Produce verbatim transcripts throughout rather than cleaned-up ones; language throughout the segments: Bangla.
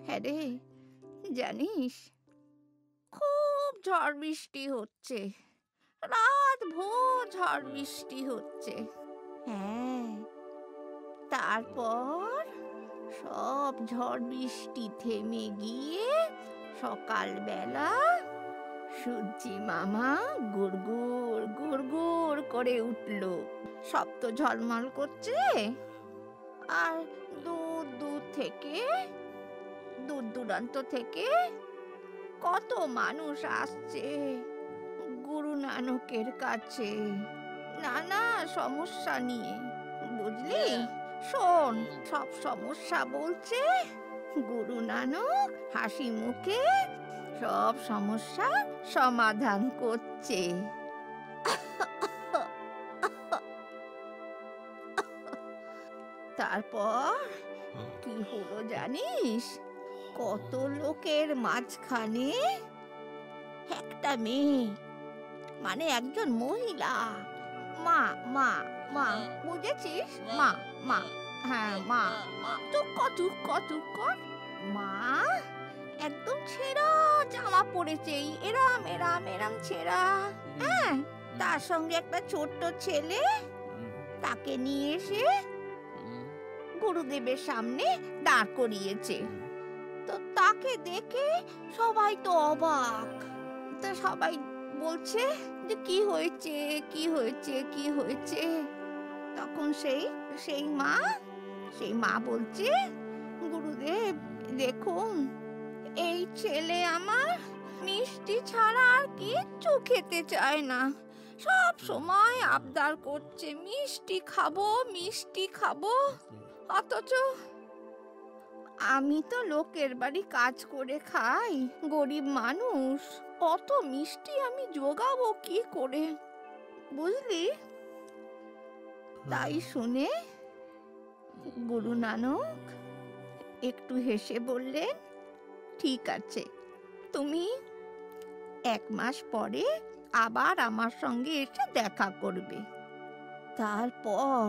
হ্যাঁ রে, জানিস খুব ঝড় বৃষ্টি হচ্ছে, রাত ভোর ঝড় বৃষ্টি হচ্ছে। হ্যাঁ, তারপর সব ঝড় বৃষ্টি থেমে গিয়ে সকালবেলা সূর্যি মামা গুড়গুড় গুড়গুড় করে উঠল। সব তো ঝলমল করছে, আর দূর দূর থেকে দূর দূরান্ত থেকে কত মানুষ আসছে গুরু নানকের কাছে নানা সমস্যা নিয়ে। বুঝলি, শোন, সব সমস্যা বলছে গুরু নানক হাসি মুখে সব সমস্যার সমাধান করছে। তারপর কি হলো জানিস? কত লোকের মাঝখানে একটা মেয়ে, মানে একজন মহিলা, মা মা মা বুঝেছিস, মা মা হ্যাঁ মা মা তুক তুক তুক কর। মা একদম ছেঁড়া জামা পরেছে, এরাম এরাম এরাম ছেঁড়া। হ্যাঁ, তার সঙ্গে একটা ছোট্ট ছেলে, তাকে নিয়ে এসে গুরুদেবের সামনে দাঁড় করিয়েছে। তো তাকে দেখে সবাই তো অবাক। তো সবাই বলছে যে কি হয়েছে কি হয়েছে কি হয়েছে। তখন সেই সেই মা সেই মা বলছে, গুরুদেব দেখুন, এই ছেলে আমার মিষ্টি ছাড়া আর কিচ্ছু খেতে চায় না, সব সময় আবদার করছে মিষ্টি খাবো মিষ্টি খাবো। অথচ আমি তো লোকের বাড়ি কাজ করে খাই, গরিব মানুষ, অত মিষ্টি আমি জোগাবো কি করে, বুঝলি? তাই শুনে গুরু নানক একটু হেসে বললেন, ঠিক আছে, তুমি এক মাস পরে আবার আমার সঙ্গে এসে দেখা করবে। তারপর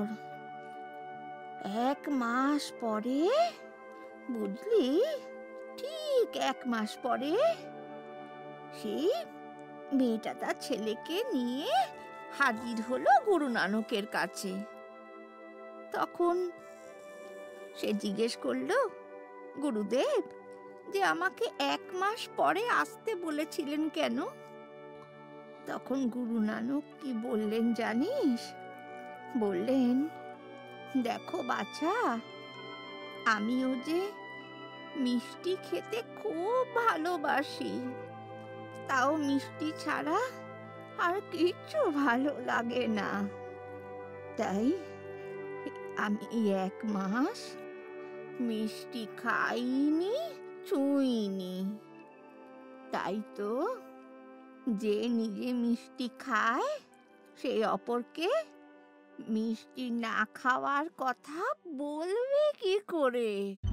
এক মাস পরে, বুঝলি, ঠিক এক মাস পরে সেই মেয়েটা তার ছেলেকে নিয়ে হাজির হলো গুরু নানকের কাছে। তখন সে জিজ্ঞেস করলো, গুরুদেব, যে আমাকে এক মাস পরে আসতে বলেছিলেন কেন? তখন গুরু নানক কি বললেন জানিস? বললেন, দেখো বাছা, আমিও যে মিষ্টি খেতে খুব ভালোবাসি, তাও মিষ্টি ছাড়া আর কিচ্ছু ভালো লাগে না। তাই আমি এক মাস মিষ্টি খাইনি, ছুঁইনি। তাই তো যে নিজে মিষ্টি খায় সে অপরকে মিষ্টি না খাওয়ার কথা বলবে কি করে?